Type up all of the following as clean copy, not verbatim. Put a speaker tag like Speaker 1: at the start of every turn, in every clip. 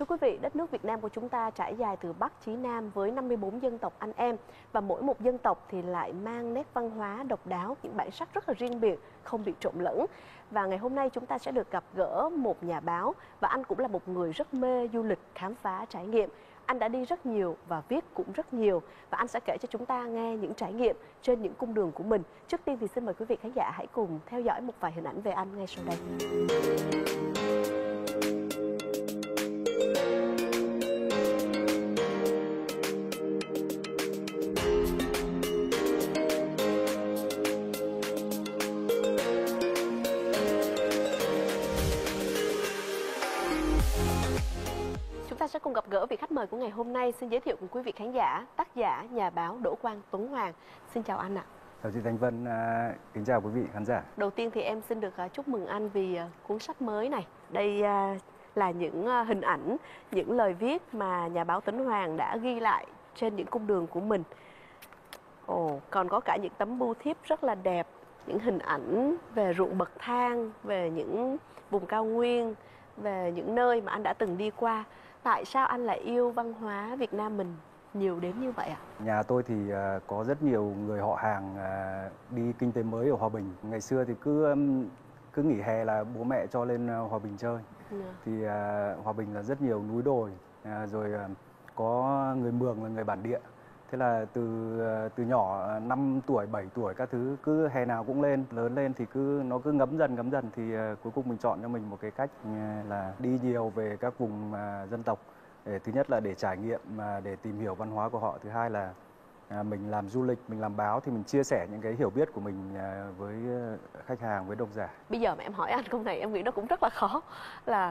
Speaker 1: quý vị, đất nước Việt Nam của chúng ta trải dài từ Bắc chí Nam với 54 dân tộc anh em, và mỗi một dân tộc thì lại mang nét văn hóa độc đáo, những bản sắc rất là riêng biệt, không bị trộn lẫn. Và ngày hôm nay chúng ta sẽ được gặp gỡ một nhà báo, và anh cũng là một người rất mê du lịch, khám phá, trải nghiệm. Anh đã đi rất nhiều và viết cũng rất nhiều, và anh sẽ kể cho chúng ta nghe những trải nghiệm trên những cung đường của mình. Trước tiên thì xin mời quý vị khán giả hãy cùng theo dõi một vài hình ảnh về anh ngay sau đây. Chúng ta sẽ cùng gặp gỡ vị khách mời của ngày hôm nay. Xin giới thiệu cùng quý vị khán giả, tác giả, nhà báo Đỗ Quang Tuấn Hoàng. Xin chào anh ạ.
Speaker 2: Chào chị Thanh Vân, kính chào quý vị khán giả.
Speaker 1: Đầu tiên thì em xin được chúc mừng anh vì cuốn sách mới này. Đây là những hình ảnh, những lời viết mà nhà báo Tuấn Hoàng đã ghi lại trên những cung đường của mình. Còn có cả những tấm bưu thiếp rất là đẹp, những hình ảnh về ruộng bậc thang, về những vùng cao nguyên, về những nơi mà anh đã từng đi qua. Tại sao anh lại yêu văn hóa Việt Nam mình nhiều đến như vậy ạ?
Speaker 2: Nhà tôi thì có rất nhiều người họ hàng đi kinh tế mới ở Hòa Bình. Ngày xưa thì cứ nghỉ hè là bố mẹ cho lên Hòa Bình chơi. Thì Hòa Bình là rất nhiều núi đồi, rồi có người Mường là người bản địa. Thế là từ nhỏ 5 tuổi, 7 tuổi các thứ cứ hè nào cũng lên, lớn lên thì nó cứ ngấm dần thì cuối cùng mình chọn cho mình một cái cách là đi nhiều về các vùng dân tộc. Thứ nhất là để trải nghiệm, để tìm hiểu văn hóa của họ. Thứ hai là mình làm du lịch, mình làm báo thì mình chia sẻ những cái hiểu biết của mình với khách hàng, với độc giả.
Speaker 1: Bây giờ mà em hỏi anh câu này em nghĩ nó cũng rất là khó, là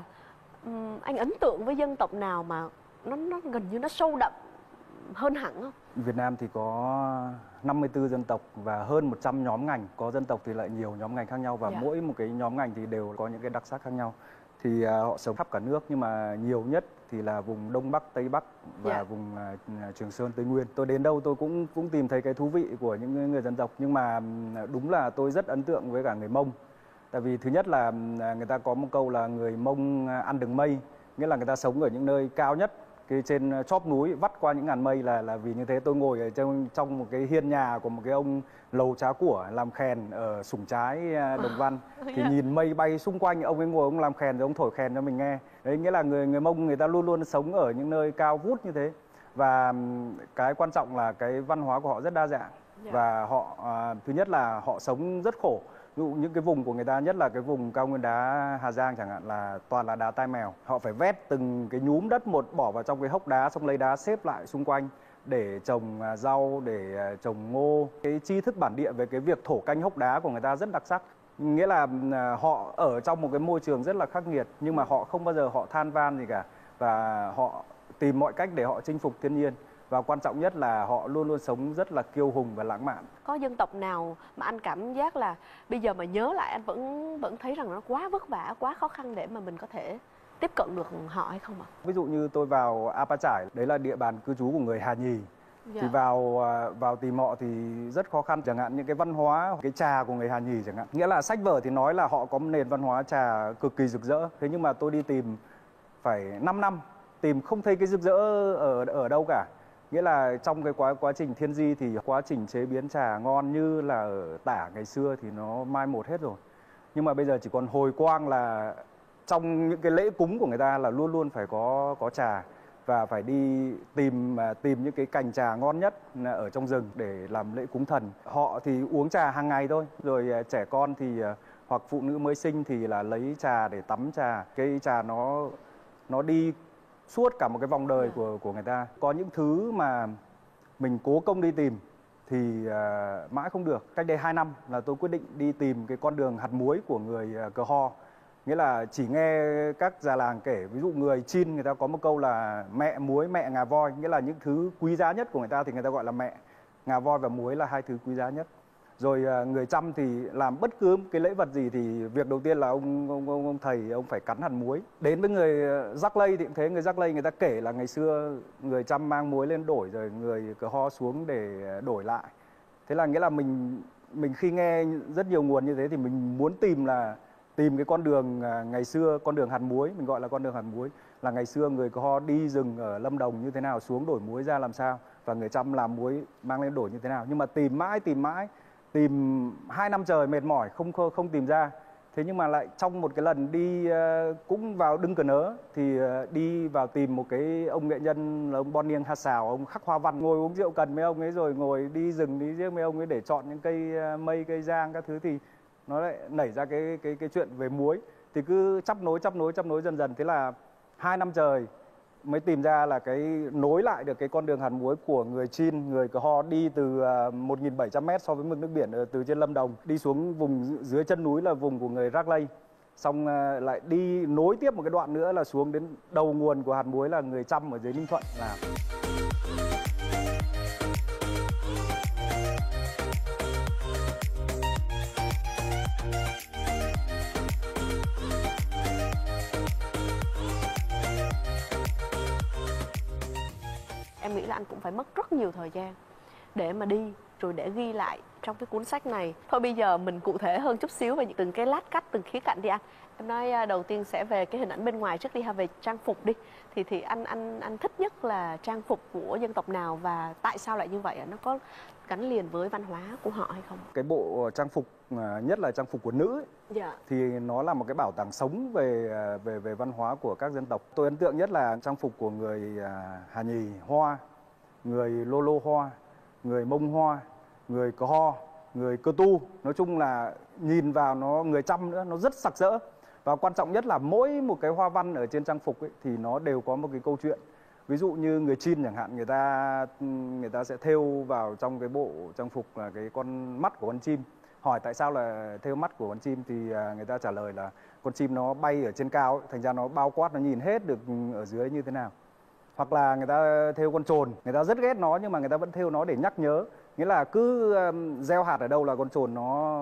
Speaker 1: anh ấn tượng với dân tộc nào mà nó gần như nó sâu đậm hơn hẳn không?
Speaker 2: Việt Nam thì có 54 dân tộc và hơn 100 nhóm ngành. Có dân tộc thì lại nhiều nhóm ngành khác nhau, và mỗi một cái nhóm ngành thì đều có những cái đặc sắc khác nhau. Thì họ sống khắp cả nước, nhưng mà nhiều nhất thì là vùng Đông Bắc, Tây Bắc và vùng Trường Sơn, Tây Nguyên. Tôi đến đâu tôi cũng tìm thấy cái thú vị của những người dân tộc. Nhưng mà đúng là tôi rất ấn tượng với cả người Mông. Tại vì thứ nhất là người ta có một câu là người Mông ăn đường mây, nghĩa là người ta sống ở những nơi cao nhất, cái trên chóp núi vắt qua những ngàn mây. Là vì như thế tôi ngồi ở trong một cái hiên nhà của một cái ông lầu trá của làm khèn ở Sủng Trái, Đồng Văn, thì nhìn mây bay xung quanh, ông ấy ngồi ông làm khèn rồi ông thổi khèn cho mình nghe. Đấy nghĩa là người Mông người ta luôn luôn sống ở những nơi cao vút như thế. Và cái quan trọng là cái văn hóa của họ rất đa dạng. Và họ thứ nhất là họ sống rất khổ. Ví dụ những cái vùng của người ta, nhất là cái vùng cao nguyên đá Hà Giang chẳng hạn, là toàn là đá tai mèo. Họ phải vét từng cái nhúm đất một, bỏ vào trong cái hốc đá, xong lấy đá xếp lại xung quanh để trồng rau, để trồng ngô. Cái tri thức bản địa về cái việc thổ canh hốc đá của người ta rất đặc sắc. Nghĩa là họ ở trong một cái môi trường rất là khắc nghiệt, nhưng mà họ không bao giờ họ than van gì cả. Và họ tìm mọi cách để họ chinh phục thiên nhiên. Và quan trọng nhất là họ luôn luôn sống rất là kiêu hùng và lãng mạn.
Speaker 1: Có dân tộc nào mà anh cảm giác là bây giờ mà nhớ lại anh vẫn thấy rằng nó quá vất vả, quá khó khăn để mà mình có thể tiếp cận được họ hay không ạ?
Speaker 2: Ví dụ như tôi vào Apa Chải, đấy là địa bàn cư trú của người Hà Nhì. Thì vào tìm họ thì rất khó khăn. Chẳng hạn những cái văn hóa, cái trà của người Hà Nhì chẳng hạn. Nghĩa là sách vở thì nói là họ có một nền văn hóa trà cực kỳ rực rỡ. Thế nhưng mà tôi đi tìm phải 5 năm, tìm không thấy cái rực rỡ ở đâu cả. Nghĩa là trong cái quá trình thiên di thì quá trình chế biến trà ngon như là ở Tả ngày xưa thì nó mai một hết rồi. Nhưng mà bây giờ chỉ còn hồi quang là trong những cái lễ cúng của người ta là luôn luôn phải có trà. Và phải đi tìm những cái cành trà ngon nhất ở trong rừng để làm lễ cúng thần. Họ thì uống trà hàng ngày thôi. Rồi trẻ con thì hoặc phụ nữ mới sinh thì là lấy trà để tắm trà. Cái trà nó đi suốt cả một cái vòng đời của người ta. Có những thứ mà mình cố công đi tìm thì mãi không được. Cách đây 2 năm là tôi quyết định đi tìm cái con đường hạt muối của người Cờ Ho. Nghĩa là chỉ nghe các già làng kể, ví dụ người Chin người ta có một câu là mẹ muối, mẹ ngà voi. Nghĩa là những thứ quý giá nhất của người ta thì người ta gọi là mẹ. Ngà voi và muối là hai thứ quý giá nhất. Rồi người Chăm thì làm bất cứ cái lễ vật gì thì việc đầu tiên là ông thầy ông phải cắn hạt muối. Đến với người Rắc Lây thì cũng thế, người Rắc Lây người ta kể là ngày xưa người Chăm mang muối lên đổi rồi người Cờ Ho xuống để đổi lại. Thế là nghĩa là mình khi nghe rất nhiều nguồn như thế thì mình muốn tìm cái con đường ngày xưa, con đường hạt muối, mình gọi là con đường hạt muối. là ngày xưa người Cơ Ho đi rừng ở Lâm Đồng như thế nào, xuống đổi muối ra làm sao, và người Chăm làm muối mang lên đổi như thế nào. Nhưng mà tìm mãi, tìm 2 năm trời mệt mỏi không tìm ra. Thế nhưng mà lại trong một cái lần đi cũng vào Đưng Cờ Nớ thì đi vào tìm một cái ông nghệ nhân là ông Bon Niêng Ha Sào, ông khắc hoa văn, ngồi uống rượu cần mấy ông ấy, rồi ngồi đi rừng đi giết mấy ông ấy để chọn những cây mây, cây giang các thứ, thì nó lại nảy ra cái chuyện về muối. Thì cứ chắp nối dần dần, thế là 2 năm trời mới tìm ra là cái nối lại được cái con đường hạt muối của người Chin, người Cơ Ho đi từ 1.700 m so với mực nước biển từ trên Lâm Đồng đi xuống vùng dưới chân núi là vùng của người Rắc Lây, xong lại đi nối tiếp một cái đoạn nữa là xuống đến đầu nguồn của hạt muối là người Chăm ở dưới Ninh Thuận làm.
Speaker 1: Em nghĩ là anh cũng phải mất rất nhiều thời gian để mà đi rồi để ghi lại trong cái cuốn sách này. Thôi bây giờ mình cụ thể hơn chút xíu về từng cái lát cắt, từng khía cạnh đi anh. Em nói đầu tiên sẽ về cái hình ảnh bên ngoài trước đi ha, về trang phục đi. Thì anh thích nhất là trang phục của dân tộc nào và tại sao lại như vậy? Nó có gắn liền với văn hóa của họ hay không?
Speaker 2: Cái bộ trang phục nhất là trang phục của nữ ấy,
Speaker 1: Dạ.
Speaker 2: thì nó là một cái bảo tàng sống về văn hóa của các dân tộc. Tôi ấn tượng nhất là trang phục của người Hà Nhì Hoa, người Lô Lô Hoa, người Mông Hoa, người Cơ Ho, người Cơ Tu. Nói chung là nhìn vào nó, người Chăm nữa, nó rất sặc sỡ. Và quan trọng nhất là mỗi một cái hoa văn ở trên trang phục ấy, thì nó đều có một cái câu chuyện. Ví dụ như người Chin chẳng hạn, người ta sẽ thêu vào trong cái bộ trang phục là cái con mắt của con chim. Hỏi tại sao là thêu mắt của con chim thì người ta trả lời là con chim nó bay ở trên cao ấy, thành ra nó bao quát, nó nhìn hết được ở dưới như thế nào. Hoặc là người ta thêu con trồn, người ta rất ghét nó nhưng mà người ta vẫn thêu nó để nhắc nhớ. Nghĩa là cứ gieo hạt ở đâu là con trồn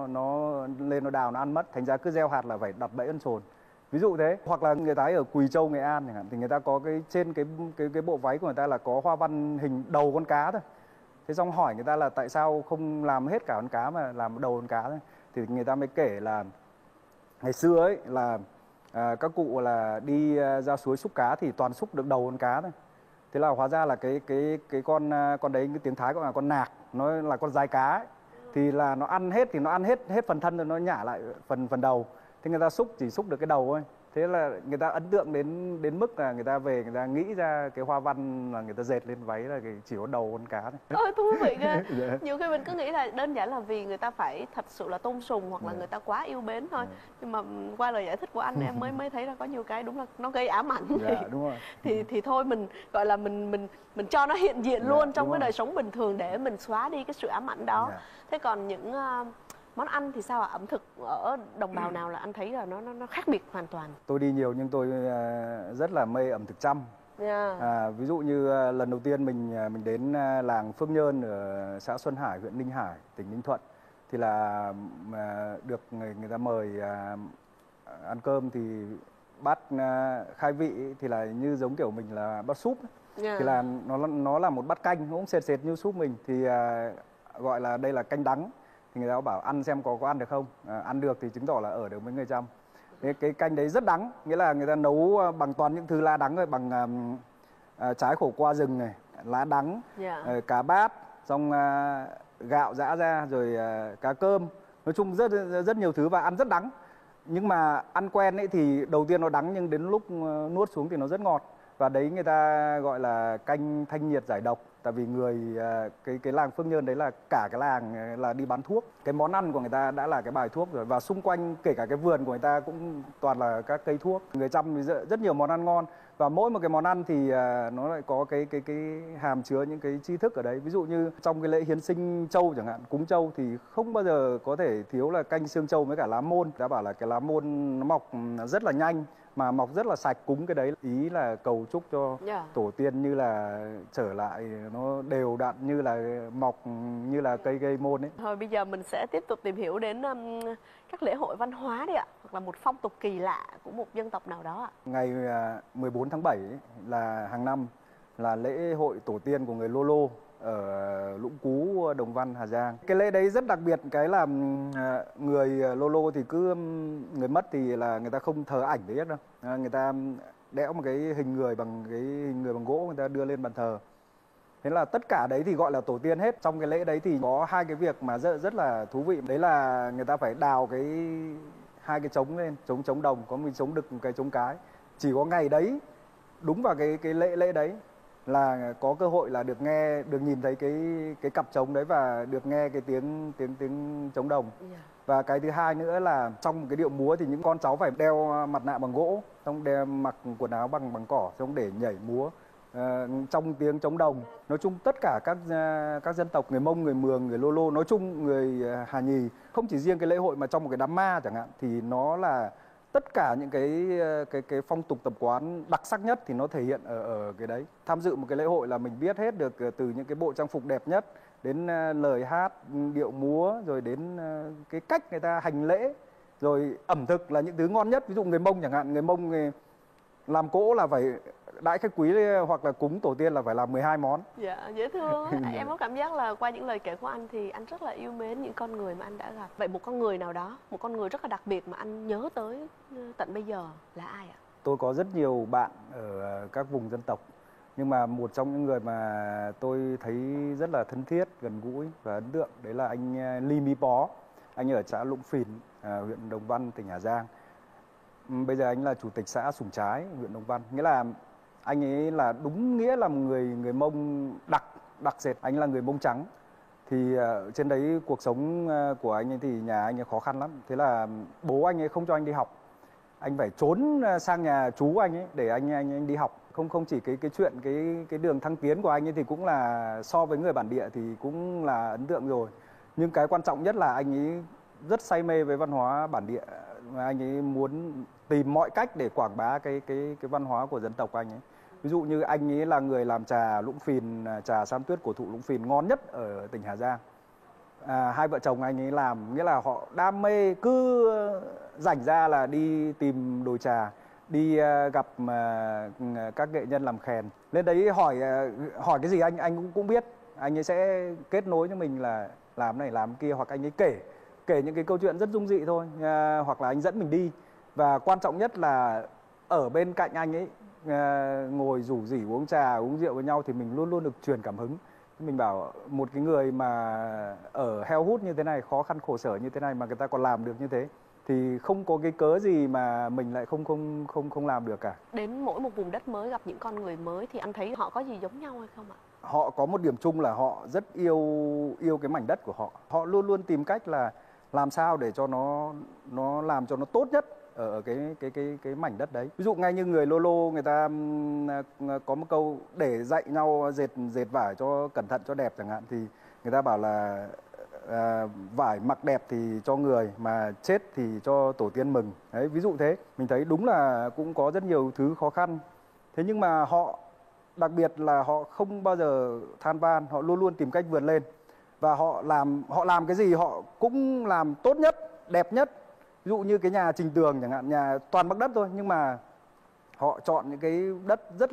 Speaker 2: nó lên nó đào nó ăn mất, thành ra cứ gieo hạt là phải đặt bẫy con trồn. Ví dụ thế. Hoặc là người ta ở Quỳ Châu, Nghệ An chẳng hạn, thì người ta có cái trên cái bộ váy của người ta là có hoa văn hình đầu con cá thôi. Thế xong hỏi người ta là tại sao không làm hết cả con cá mà làm đầu con cá thôi. Thì người ta mới kể là ngày xưa ấy là các cụ là đi ra suối xúc cá thì toàn xúc được đầu con cá thôi. Thế là hóa ra là cái con đấy, cái tiếng Thái gọi là con nạc, nó là con dái cá ấy. Thì là nó ăn hết, thì nó ăn hết phần thân rồi nó nhả lại phần đầu. Thế người ta chỉ xúc được cái đầu thôi. Thế là người ta ấn tượng đến mức là người ta về người ta nghĩ ra cái hoa văn là người ta dệt lên váy là chỉ có đầu con cá thôi.
Speaker 1: Ôi thú vị ghê. Nhiều khi mình cứ nghĩ là đơn giản là vì người ta phải thật sự là tôn sùng hoặc là người ta quá yêu mến thôi. Nhưng mà qua lời giải thích của anh em mới thấy là có nhiều cái đúng là nó gây ám ảnh.
Speaker 2: Đúng rồi.
Speaker 1: Thì thôi mình gọi là mình cho nó hiện diện luôn trong cái đời sống bình thường để mình xóa đi cái sự ám ảnh đó. Thế còn những món ăn thì sao ạ? Ẩm thực ở đồng bào nào là anh thấy là nó khác biệt hoàn toàn?
Speaker 2: Tôi đi nhiều nhưng tôi rất là mê ẩm thực Chăm. Ví dụ như lần đầu tiên mình đến làng Phước Nhơn ở xã Xuân Hải, huyện Ninh Hải, tỉnh Ninh Thuận, thì là được người ta mời ăn cơm, thì bát khai vị thì là như giống kiểu mình là bát súp. Thì là nó là một bát canh, nó cũng sệt như súp mình, thì gọi là đây là canh đắng. Thì người ta bảo ăn xem có ăn được không, ăn được thì chứng tỏ là ở được với người Chăm. Cái canh đấy rất đắng, nghĩa là người ta nấu bằng toàn những thứ lá đắng rồi, bằng trái khổ qua rừng này, lá đắng, cá bát, xong gạo giã ra, rồi cá cơm, nói chung rất nhiều thứ và ăn rất đắng. Nhưng mà ăn quen ấy thì đầu tiên nó đắng nhưng đến lúc nuốt xuống thì nó rất ngọt. Và đấy người ta gọi là canh thanh nhiệt giải độc. Tại vì cái làng Phước Nhơn đấy là cả cái làng là đi bán thuốc. Cái món ăn của người ta đã là cái bài thuốc rồi. Và xung quanh kể cả cái vườn của người ta cũng toàn là các cây thuốc. Người Chăm rất nhiều món ăn ngon. Và mỗi một cái món ăn thì nó lại có cái hàm chứa những cái tri thức ở đấy. Ví dụ như trong cái lễ hiến sinh trâu chẳng hạn, cúng trâu thì không bao giờ có thể thiếu là canh xương trâu với cả lá môn. Đã bảo là cái lá môn nó mọc rất là nhanh mà mọc rất là sạch, cúng cái đấy ý là cầu chúc cho tổ tiên như là trở lại nó đều đặn, như là mọc như là cây môn ấy.
Speaker 1: Thôi bây giờ mình sẽ tiếp tục tìm hiểu đến các lễ hội văn hóa đi ạ, hoặc là một phong tục kỳ lạ của một dân tộc nào đó ạ.
Speaker 2: Ngày 14 tháng 7 ấy, là hàng năm là lễ hội tổ tiên của người Lô Lô ở Lũng Cú, Đồng Văn, Hà Giang. Cái lễ đấy rất đặc biệt, cái là người Lô Lô thì cứ người mất thì là người ta không thờ ảnh đấy hết đâu. Người ta đẽo một cái hình người bằng gỗ, người ta đưa lên bàn thờ. Thế là tất cả đấy thì gọi là tổ tiên hết. Trong cái lễ đấy thì có hai cái việc mà rất là thú vị. Đấy là người ta phải đào hai cái trống lên, trống đồng, có một trống đực, một cái trống cái. Chỉ có ngày đấy, đúng vào cái lễ đấy là có cơ hội là được nhìn thấy cái cặp trống đấy và được nghe cái tiếng trống đồng. Và cái thứ hai nữa là trong một cái điệu múa thì những con cháu phải đeo mặt nạ bằng gỗ, xong đeo mặc quần áo bằng cỏ, xong để nhảy múa trong tiếng trống đồng. Nói chung tất cả các dân tộc, người Mông, người Mường, người Lô Lô, nói chung người Hà Nhì, không chỉ riêng cái lễ hội mà trong một cái đám ma chẳng hạn, thì nó là tất cả những cái phong tục tập quán đặc sắc nhất thì nó thể hiện ở cái đấy. Tham dự một cái lễ hội là mình biết hết được từ những cái bộ trang phục đẹp nhất đến lời hát, điệu múa, rồi đến cái cách người ta hành lễ, rồi ẩm thực là những thứ ngon nhất. Ví dụ người Mông chẳng hạn, người Mông làm cỗ là phải đãi khách quý hoặc là cúng tổ tiên là phải làm 12 món.
Speaker 1: Dạ, dễ thương. Em có cảm giác là qua những lời kể của anh thì anh rất là yêu mến những con người mà anh đã gặp. Vậy một con người nào đó, một con người rất là đặc biệt mà anh nhớ tới tận bây giờ là ai ạ?
Speaker 2: Tôi có rất nhiều bạn ở các vùng dân tộc, nhưng mà một trong những người mà tôi thấy rất là thân thiết, gần gũi và ấn tượng đấy là anh Ly Mi Pó. Anh ở xã Lũng Phìn, huyện Đồng Văn, tỉnh Hà Giang. Bây giờ anh là chủ tịch xã Sùng Trái, huyện Đồng Văn. Nghĩa là anh ấy là đúng nghĩa là một người Mông đặc sệt. Anh là người Mông trắng. Thì trên đấy cuộc sống của anh ấy thì nhà anh ấy khó khăn lắm. Thế là bố anh ấy không cho anh đi học. Anh phải trốn sang nhà chú anh ấy để anh đi học. Không chỉ cái chuyện cái đường thăng tiến của anh ấy thì cũng là so với người bản địa thì cũng là ấn tượng rồi. Nhưng cái quan trọng nhất là anh ấy rất say mê với văn hóa bản địa. Anh ấy muốn tìm mọi cách để quảng bá cái văn hóa của dân tộc anh ấy. Ví dụ như anh ấy là người làm trà Lũng Phìn, trà Sam Tuyết cổ thụ Lũng Phìn ngon nhất ở tỉnh Hà Giang. Hai vợ chồng anh ấy làm, nghĩa là họ đam mê, cứ rảnh ra là đi tìm đồi trà, đi gặp các nghệ nhân làm khèn. Lên đấy hỏi cái gì anh cũng biết. Anh ấy sẽ kết nối cho mình là làm này làm kia, hoặc anh ấy kể những cái câu chuyện rất dung dị thôi, hoặc là anh dẫn mình đi. Và quan trọng nhất là ở bên cạnh anh ấy ngồi rủ rỉ uống trà uống rượu với nhau thì mình luôn luôn được truyền cảm hứng. Mình bảo một cái người mà ở heo hút như thế này, khó khăn khổ sở như thế này mà người ta còn làm được như thế thì không có cái cớ gì mà mình lại không làm được cả.
Speaker 1: Đến mỗi một vùng đất mới gặp những con người mới thì anh thấy họ có gì giống nhau hay không ạ?
Speaker 2: Họ có một điểm chung là họ rất yêu cái mảnh đất của họ. Họ luôn luôn tìm cách là làm sao để cho nó làm cho nó tốt nhất ở cái mảnh đất đấy. Ví dụ ngay như người Lô Lô, người ta có một câu để dạy nhau dệt vải cho cẩn thận cho đẹp chẳng hạn, thì người ta bảo là vải mặc đẹp thì cho người, mà chết thì cho tổ tiên mừng. Đấy, ví dụ thế. Mình thấy đúng là cũng có rất nhiều thứ khó khăn. Thế nhưng mà họ, đặc biệt là họ không bao giờ than van, họ luôn luôn tìm cách vượt lên. Và họ làm cái gì họ cũng làm tốt nhất, đẹp nhất. Ví dụ như cái nhà Trình Tường chẳng hạn, nhà toàn bằng đất thôi, nhưng mà họ chọn những cái đất rất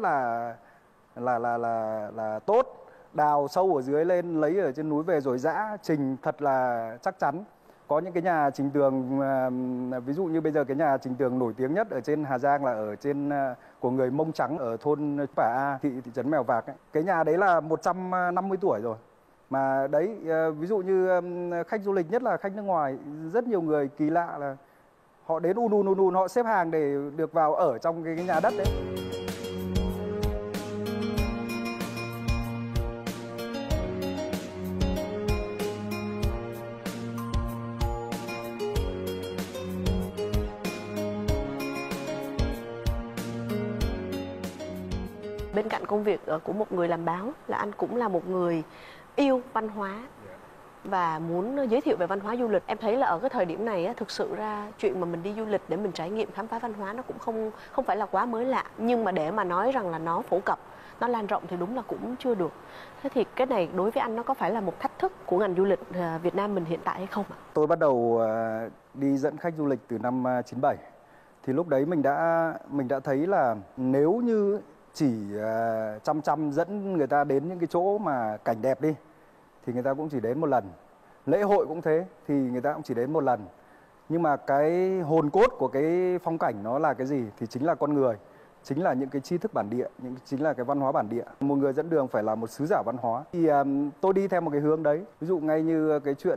Speaker 2: là tốt, đào sâu ở dưới lên, lấy ở trên núi về rồi giã trình thật là chắc chắn. Có những cái nhà Trình Tường, ví dụ như bây giờ cái nhà Trình Tường nổi tiếng nhất ở trên Hà Giang là ở trên của người Mông Trắng ở thôn Pả A, thị trấn Mèo Vạc ấy. Cái nhà đấy là 150 tuổi rồi. Mà đấy, ví dụ như khách du lịch, nhất là khách nước ngoài, rất nhiều người kỳ lạ là họ đến un họ xếp hàng để được vào ở trong cái nhà đất đấy.
Speaker 1: Bên cạnh công việc của một người làm báo là anh cũng là một người yêu văn hóa và muốn giới thiệu về văn hóa du lịch. Em thấy là ở cái thời điểm này thực sự ra chuyện mà mình đi du lịch để mình trải nghiệm khám phá văn hóa nó cũng không phải là quá mới lạ, nhưng mà để mà nói rằng là nó phổ cập, nó lan rộng thì đúng là cũng chưa được. Thế thì cái này đối với anh nó có phải là một thách thức của ngành du lịch Việt Nam mình hiện tại hay không ạ?
Speaker 2: Tôi bắt đầu đi dẫn khách du lịch từ năm 97. Thì lúc đấy mình đã thấy là nếu như chỉ chăm dẫn người ta đến những cái chỗ mà cảnh đẹp đi thì người ta cũng chỉ đến một lần. Lễ hội cũng thế thì người ta cũng chỉ đến một lần. Nhưng mà cái hồn cốt của cái phong cảnh nó là cái gì thì chính là con người. chính là những cái tri thức bản địa, chính là cái văn hóa bản địa. Một người dẫn đường phải là một sứ giả văn hóa. Thì tôi đi theo một cái hướng đấy. Ví dụ ngay như cái chuyện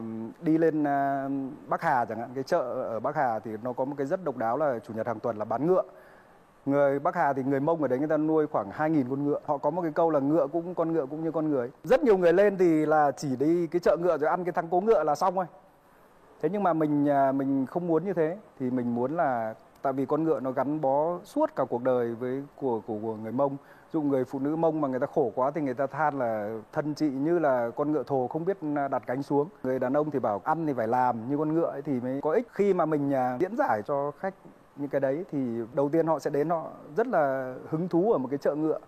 Speaker 2: đi lên Bắc Hà chẳng hạn, cái chợ ở Bắc Hà thì nó có một cái rất độc đáo là chủ nhật hàng tuần là bán ngựa. Người Bắc Hà thì người Mông ở đấy người ta nuôi khoảng 2.000 con ngựa. Họ có một cái câu là con ngựa cũng như con người. Rất nhiều người lên thì là chỉ đi cái chợ ngựa rồi ăn cái thắng cố ngựa là xong thôi. Thế nhưng mà mình không muốn như thế, thì mình muốn là tại vì con ngựa nó gắn bó suốt cả cuộc đời của người Mông. Ví dụ người phụ nữ Mông mà người ta khổ quá thì người ta than là thân chị như là con ngựa thồ không biết đặt cánh xuống. Người đàn ông thì bảo ăn thì phải làm như con ngựa ấy thì mới có ích. Khi mà mình diễn giải cho khách những cái đấy thì đầu tiên họ sẽ đến, họ rất là hứng thú ở một cái chợ ngựa,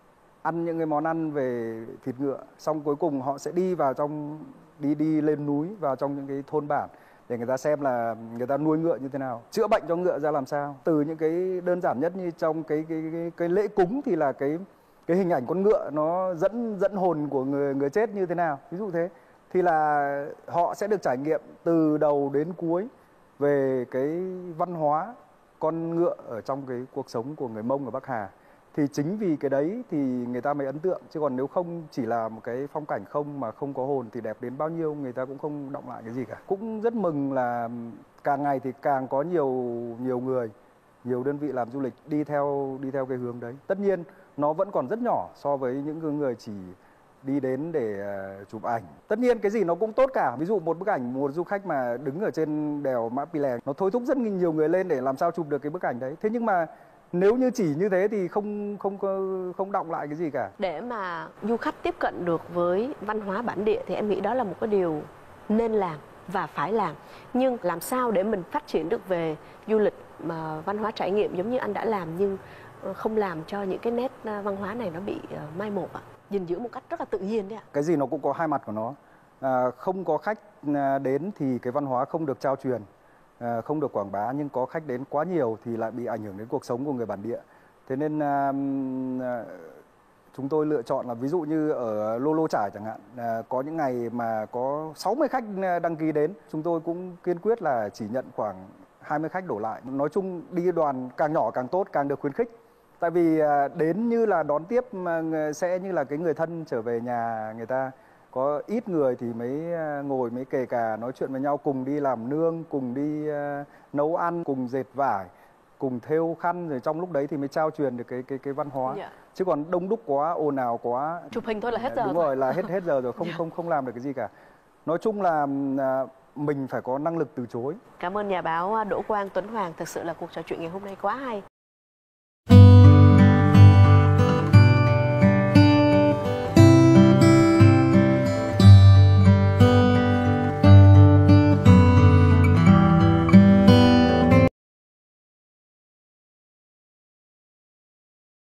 Speaker 2: ăn những cái món ăn về thịt ngựa, xong cuối cùng họ sẽ đi vào trong đi lên núi, vào trong những cái thôn bản để người ta xem là người ta nuôi ngựa như thế nào, chữa bệnh cho ngựa ra làm sao. Từ những cái đơn giản nhất như trong cái lễ cúng thì là cái hình ảnh con ngựa nó dẫn hồn của người chết như thế nào, ví dụ thế, thì là họ sẽ được trải nghiệm từ đầu đến cuối về cái văn hóa con ngựa ở trong cái cuộc sống của người Mông ở Bắc Hà. Thì chính vì cái đấy thì người ta mới ấn tượng, chứ còn nếu không chỉ là một cái phong cảnh không mà không có hồn thì đẹp đến bao nhiêu người ta cũng không động lại cái gì cả. Cũng rất mừng là càng ngày thì càng có nhiều người, nhiều đơn vị làm du lịch đi theo cái hướng đấy. Tất nhiên nó vẫn còn rất nhỏ so với những người chỉ đi đến để chụp ảnh. Tất nhiên cái gì nó cũng tốt cả. Ví dụ một bức ảnh một du khách mà đứng ở trên đèo Mã Pì Lèng, nó thôi thúc rất nhiều người lên để làm sao chụp được cái bức ảnh đấy. Thế nhưng mà nếu như chỉ như thế thì không động lại cái gì cả.
Speaker 1: Để mà du khách tiếp cận được với văn hóa bản địa thì em nghĩ đó là một cái điều nên làm và phải làm. Nhưng làm sao để mình phát triển được về du lịch mà văn hóa trải nghiệm giống như anh đã làm, nhưng không làm cho những cái nét văn hóa này nó bị mai một ạ? Gìn giữ một cách rất là tự nhiên đấy ạ.
Speaker 2: Cái gì nó cũng có hai mặt của nó. Không có khách đến thì cái văn hóa không được trao truyền, không được quảng bá, nhưng có khách đến quá nhiều thì lại bị ảnh hưởng đến cuộc sống của người bản địa. Thế nên chúng tôi lựa chọn là ví dụ như ở Lô Lô Chải chẳng hạn, có những ngày mà có 60 khách đăng ký đến, chúng tôi cũng kiên quyết là chỉ nhận khoảng 20 khách đổ lại. Nói chung đi đoàn càng nhỏ càng tốt, càng được khuyến khích. Tại vì đến như là đón tiếp sẽ như là cái người thân trở về nhà người ta. Có ít người thì mới ngồi mới kề cà nói chuyện với nhau, cùng đi làm nương, cùng đi nấu ăn, cùng dệt vải, cùng thêu khăn, rồi trong lúc đấy thì mới trao truyền được cái văn hóa. Yeah. Chứ còn đông đúc quá, ồn ào quá,
Speaker 1: chụp hình thôi là hết giờ.
Speaker 2: Đúng rồi, là hết giờ rồi, không làm được cái gì cả. Nói chung là mình phải có năng lực từ chối.
Speaker 1: Cảm ơn nhà báo Đỗ Quang Tuấn Hoàng, thực sự là cuộc trò chuyện ngày hôm nay quá hay.